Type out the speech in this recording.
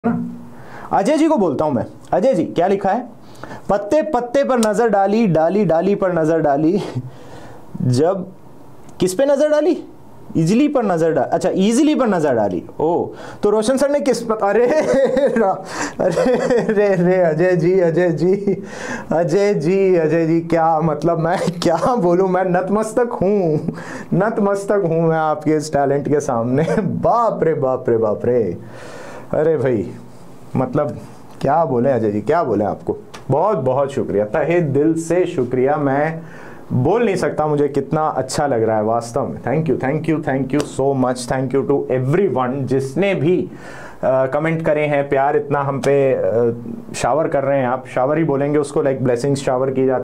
ना। अजय जी को बोलता हूं मैं। अजय जी क्या लिखा है? पत्ते पत्ते पर नजर डाली, डाली डाली पर नजर डाली, जब किस पे नजर डाली? इजली पर नजर डाली। अच्छा, इजली पर नजर डाली। ओ, तो रोशन सर ने किस पर? अरे अरे रे रे अजय जी, अजय जी, अजय जी, अजय जी, क्या मतलब मैं क्या बोलूं? मैं नतमस्तक हूं, नतमस्तक हूं मैं आपके इस टैलेंट के सामने। बाप रे बाप रे बाप रे। अरे भाई, मतलब क्या बोले अजय जी, क्या बोले आपको। बहुत बहुत शुक्रिया, तहे दिल से शुक्रिया। मैं बोल नहीं सकता मुझे कितना अच्छा लग रहा है वास्तव में। Thank you, thank you, thank you so much. Thank you to everyone जिसने भी कमेंट करे हैं। प्यार इतना हम पे शावर कर रहे हैं। आप शावर ही बोलेंगे उसको, लाइक ब्लेसिंग्स शावर की जाती